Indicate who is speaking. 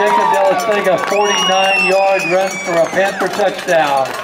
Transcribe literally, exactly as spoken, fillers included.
Speaker 1: Jacob Dellasega, forty-nine yard run for a Panther touchdown.